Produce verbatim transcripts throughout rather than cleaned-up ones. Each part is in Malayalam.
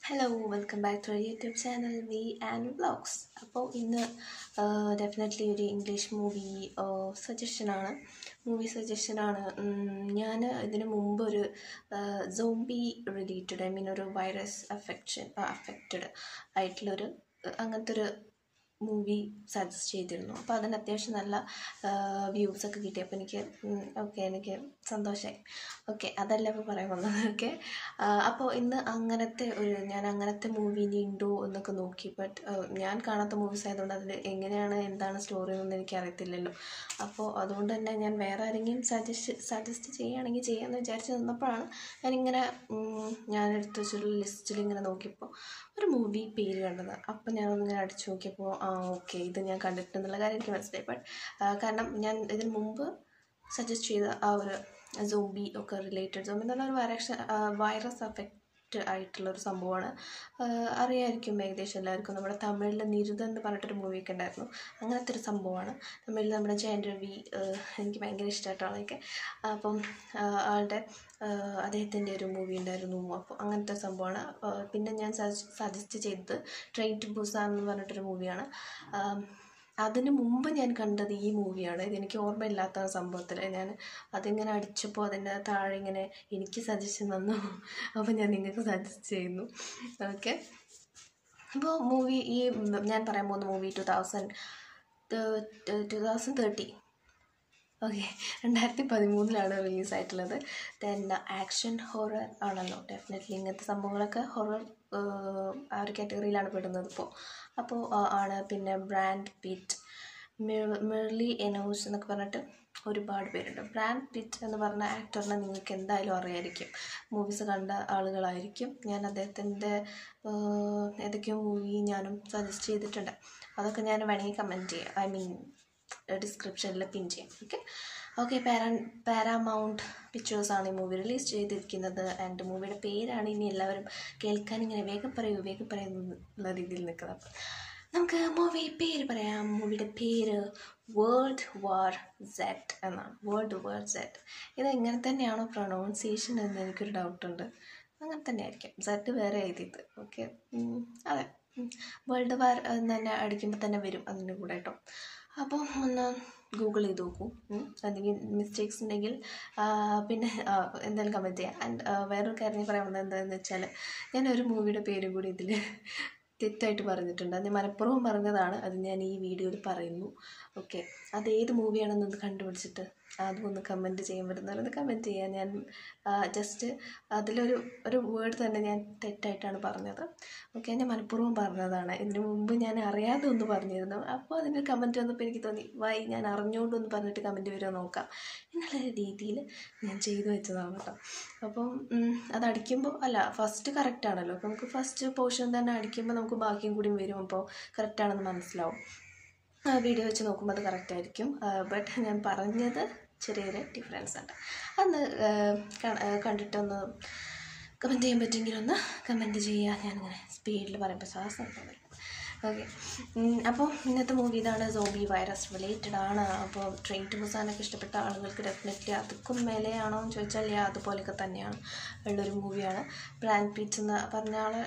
Hello, welcome back to our YouTube channel V and Vlogs. അപ്പോൾ ഇന്ന് ഡെഫിനറ്റ്ലി ഒരു ഇംഗ്ലീഷ് മൂവി സജഷനാണ് മൂവി സജഷനാണ് ഞാൻ ഇതിന് മുമ്പ് ഒരു സോംബി റിലേറ്റഡ് ഐ മീൻ ഒരു വൈറസ് അഫെക്ഷൻ അഫക്റ്റഡ് ആയിട്ടുള്ളൊരു അങ്ങനത്തെ ഒരു മൂവി സജസ്റ്റ് ചെയ്തിരുന്നു. അപ്പോൾ അതിന് അത്യാവശ്യം നല്ല വ്യൂസൊക്കെ കിട്ടിയപ്പോൾ എനിക്ക് ഓക്കെ എനിക്ക് സന്തോഷമായി. ഓക്കെ അതല്ല ഇപ്പോൾ പറയാൻ വന്നത്. ഓക്കെ അപ്പോൾ ഇന്ന് അങ്ങനത്തെ ഒരു ഞാൻ അങ്ങനത്തെ മൂവി ഇനി ഉണ്ടോ എന്നൊക്കെ നോക്കി. ബട്ട് ഞാൻ കാണാത്ത മൂവീസ് ആയതുകൊണ്ട് അതിൽ എങ്ങനെയാണ് എന്താണ് സ്റ്റോറി എന്നൊന്നും എനിക്കറിയത്തില്ലല്ലോ. അപ്പോൾ അതുകൊണ്ട് തന്നെ ഞാൻ വേറെ ആരെങ്കിലും സജസ്റ്റ് സജസ്റ്റ് ചെയ്യുകയാണെങ്കിൽ ചെയ്യാമെന്ന് വിചാരിച്ച് നിന്നപ്പോഴാണ് ഞാനിങ്ങനെ ഞാൻ എടുത്ത് വെച്ചിട്ടുള്ള ലിസ്റ്റിൽ ഇങ്ങനെ നോക്കിയപ്പോൾ ഒരു മൂവി പേര് കണ്ടത്. അപ്പോൾ ഞാനൊന്നിങ്ങനെ അടിച്ചു നോക്കിയപ്പോൾ ആ ഓക്കെ ഇത് ഞാൻ കണ്ടിട്ടുണ്ടെന്നുള്ള കാര്യം എനിക്ക് മനസ്സിലായി. ബട്ട് കാരണം ഞാൻ ഇതിന് മുമ്പ് സജസ്റ്റ് ചെയ്ത ആ ഒരു സോംബി ഒക്കെ റിലേറ്റഡ് സോംബി എന്ന് പറഞ്ഞാൽ ഒരു വൈറസ് വൈറസ് അഫക്റ്റ് ആയിട്ടുള്ളൊരു സംഭവമാണ്. അറിയാമായിരിക്കും ഏകദേശം എല്ലാവർക്കും. നമ്മുടെ തമിഴിൽ നിരുത എന്ന് പറഞ്ഞിട്ടൊരു മൂവിയൊക്കെ ഉണ്ടായിരുന്നു. അങ്ങനത്തെ ഒരു സംഭവമാണ്. തമിഴിൽ നമ്മുടെ ജയൻ രവി എനിക്ക് ഭയങ്കര ഇഷ്ടമായിട്ടോ ആളൊക്കെ. അപ്പം ആളുടെ അദ്ദേഹത്തിൻ്റെ ഒരു മൂവി ഉണ്ടായിരുന്നു. അപ്പോൾ അങ്ങനത്തെ സംഭവമാണ്. പിന്നെ ഞാൻ സജസ്റ്റ് ചെയ്തത് ട്രെയിൻ ടു ബുസാൻ എന്ന് പറഞ്ഞിട്ടൊരു മൂവിയാണ്. അതിന് മുമ്പ് ഞാൻ കണ്ടത് ഈ മൂവിയാണ്. ഇതെനിക്ക് ഓർമ്മയില്ലാത്ത സംഭവത്തിൽ ഞാൻ അതിങ്ങനെ അടിച്ചപ്പോൾ അതിൻ്റെ താഴെ ഇങ്ങനെ എനിക്ക് സജഷൻ വന്നു. അപ്പോൾ ഞാൻ നിങ്ങൾക്ക് സജസ്റ്റ് ചെയ്യുന്നു. ഓക്കെ അപ്പോൾ മൂവി ഈ ഞാൻ പറയാൻ പോകുന്ന movie two thousand two thousand thirty okay രണ്ടായിരത്തി പതിമൂന്നിലാണ് റിലീസായിട്ടുള്ളത്. ദെൻ ആക്ഷൻ ഹൊറർ ആണല്ലോ. ഡെഫിനറ്റ്ലി ഇങ്ങനത്തെ സംഭവങ്ങളൊക്കെ ഹൊറർ ആ ഒരു കാറ്റഗറിയിലാണ് പെടുന്നത് ഇപ്പോൾ. അപ്പോൾ ആണ് പിന്നെ ബ്രാൻഡ് പിറ്റ്, മെർലി എനോസ് എന്നൊക്കെ പറഞ്ഞിട്ട് ഒരുപാട് പേരുണ്ട്. ബ്രാൻഡ് പിറ്റ് എന്ന് പറഞ്ഞ ആക്ടറിനെ നിങ്ങൾക്ക് എന്തായാലും അറിയായിരിക്കും. മൂവീസ് കണ്ട ആളുകളായിരിക്കും. ഞാൻ അദ്ദേഹത്തിൻ്റെ ഏതൊക്കെയോ മൂവി ഞാനും സജസ്റ്റ് ചെയ്തിട്ടുണ്ട്. അതൊക്കെ ഞാൻ വേണമെങ്കിൽ കമൻറ്റ് ചെയ്യാം, ഐ മീൻ ഡിസ്ക്രിപ്ഷനിൽ പിൻ ചെയ്യാം. ഓക്കെ ഓക്കെ പാരാ പാരാമൗണ്ട് പിക്ചേഴ്സാണ് ഈ മൂവി റിലീസ് ചെയ്തിരിക്കുന്നത്. ആൻഡ് മൂവിയുടെ പേരാണ് ഇനി എല്ലാവരും കേൾക്കാൻ ഇങ്ങനെ വേഗം പറയൂ വേഗം പറയുന്നുള്ള രീതിയിൽ നിൽക്കുന്നത്. അപ്പം നമുക്ക് മൂവി പേര് പറയാം. മൂവിയുടെ പേര് വേൾഡ് വാർ സെഡ് എന്നാണ്. World war Z. ഇത് എങ്ങനെ തന്നെയാണോ പ്രൊണൗൺസിയേഷൻ എന്ന് എനിക്കൊരു ഡൗട്ടുണ്ട്. അങ്ങനെ തന്നെ ആയിരിക്കും. സെഡ് വേറെ എഴുതിയത്. ഓക്കെ അതെ വേൾഡ് വാർ എന്ന് തന്നെ അടിക്കുമ്പോൾ തന്നെ വരും അതിൻ്റെ കൂടെ കേട്ടോ. അപ്പോൾ ഒന്ന് ഗൂഗിൾ ചെയ്ത് നോക്കൂ. എന്തെങ്കിലും മിസ്റ്റേക്സ് ഉണ്ടെങ്കിൽ പിന്നെ എന്തായാലും കമൻറ്റ് ചെയ്യാം. ആൻഡ് വേറൊരു കാര്യം ഞാൻ പറയാൻ വന്നത് എന്താണെന്ന് വെച്ചാൽ ഞാനൊരു മൂവിയുടെ പേരും കൂടി ഇതിൽ തെറ്റായിട്ട് പറഞ്ഞിട്ടുണ്ട്. അത് മനഃപൂർവ്വം പറഞ്ഞതാണ്. അത് ഞാൻ ഈ വീഡിയോയിൽ പറയുന്നു. ഓക്കെ അത് ഏത് മൂവിയാണെന്നൊന്ന് കണ്ടുപിടിച്ചിട്ട് അതും ഒന്ന് കമൻറ്റ് ചെയ്യാൻ പറ്റുന്നവരൊന്ന് കമൻറ്റ് ചെയ്യാം. ഞാൻ ജസ്റ്റ് അതിലൊരു ഒരു വേർഡ് തന്നെ ഞാൻ തെറ്റായിട്ടാണ് പറഞ്ഞത്. ഓക്കെ ഞാൻ മനഃപൂർവ്വം പറഞ്ഞതാണ്. ഇതിനു മുമ്പ് ഞാൻ അറിയാതെ ഒന്ന് പറഞ്ഞിരുന്നു. അപ്പോൾ അതിൻ്റെ കമൻറ്റ് വന്നപ്പോൾ എനിക്ക് തോന്നി വൈ ഞാൻ അറിഞ്ഞുകൊണ്ടൊന്ന് പറഞ്ഞിട്ട് കമൻറ്റ് വരുമോ നോക്കാം എന്നുള്ള രീതിയിൽ ഞാൻ ചെയ്തു വെച്ചതാണ് കേട്ടോ. അപ്പം അത് അടിക്കുമ്പോൾ അല്ല ഫസ്റ്റ് കറക്റ്റാണല്ലോ. അപ്പോൾ നമുക്ക് ഫസ്റ്റ് പോർഷൻ തന്നെ അടിക്കുമ്പോൾ നമുക്ക് ബാക്കിയും കൂടിയും വരും. അപ്പോൾ കറക്റ്റാണെന്ന് മനസ്സിലാവും. വീഡിയോ വെച്ച് നോക്കുമ്പോൾ അത് കറക്റ്റായിരിക്കും. ബട്ട് ഞാൻ പറഞ്ഞത് ചെറിയൊരു ഡിഫറൻസ് ഉണ്ട്. അന്ന് കണ്ടിട്ടൊന്ന് കമൻറ്റ് ചെയ്യാൻ പറ്റുമെങ്കിൽ ഒന്ന് കമൻറ്റ് ചെയ്യുക. ഞാനിങ്ങനെ സ്പീഡിൽ പറയുമ്പോൾ ശ്വാസം വരും. ഓക്കെ അപ്പോൾ ഇന്നത്തെ മൂവി ഇതാണ്. സോംബി വൈറസ് റിലേറ്റഡ് ആണ്. അപ്പോൾ ട്രെയിൻ ടു ബുസാനൊക്കെ ഇഷ്ടപ്പെട്ട ആളുകൾക്ക് ഡെഫിനറ്റ്ലി അതുക്കും മേലെയാണോ എന്ന് ചോദിച്ചാൽ യാ അതുപോലെയൊക്കെ തന്നെയാണ് ഉള്ളൊരു മൂവിയാണ്. ബ്രാൻഡ് പിറ്റ് എന്ന് പറഞ്ഞ ആൾ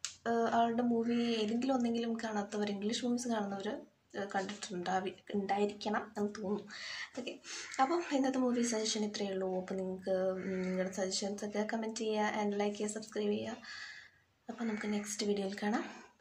ആളുടെ മൂവി ഏതെങ്കിലും ഒന്നെങ്കിലും കാണാത്തവർ ഇംഗ്ലീഷ് മൂവീസ് കാണുന്നവർ കണ്ടിട്ടുണ്ടാവി ഉണ്ടായിരിക്കണം എന്ന് തോന്നുന്നു. ഓക്കെ അപ്പോൾ ഇന്നത്തെ മൂവി സജഷൻ ഇത്രയേ ഉള്ളൂ. അപ്പോൾ നിങ്ങൾക്ക് നിങ്ങളുടെ സജഷൻസൊക്കെ കമൻറ്റ് ചെയ്യുക ആൻഡ് ലൈക്ക് ചെയ്യുക സബ്സ്ക്രൈബ് ചെയ്യുക. അപ്പോൾ നമുക്ക് നെക്സ്റ്റ് വീഡിയോയിൽ കാണാം.